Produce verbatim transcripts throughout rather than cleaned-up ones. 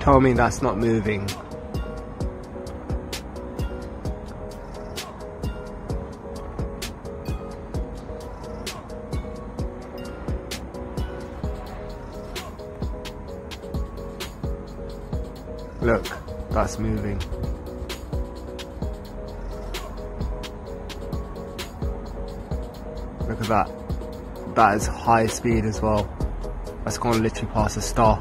tell me that's not moving. Look, that's moving. Look at that. That is high speed as well. That's gonna literally pass a star.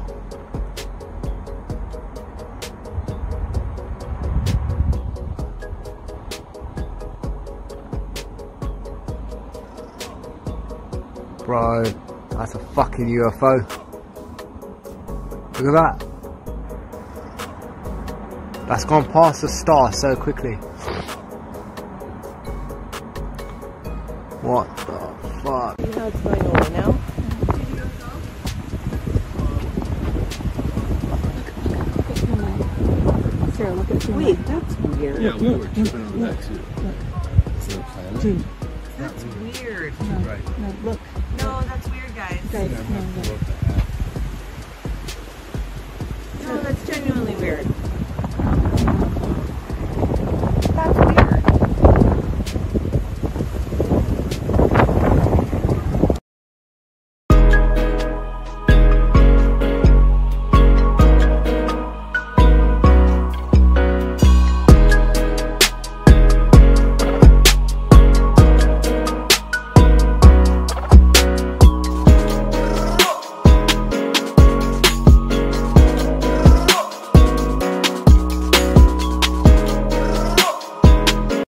Bro, that's a fucking U F O. Look at that. That's gone past the star so quickly. What the fuck? See how it's going over now? Sarah, look at Wait, that's weird. Yeah, we were tripping over that too. Dude. That's weird. No, right. no, look. No, that's weird, guys. Guys, Yeah, I'm no, gonna no. look at that.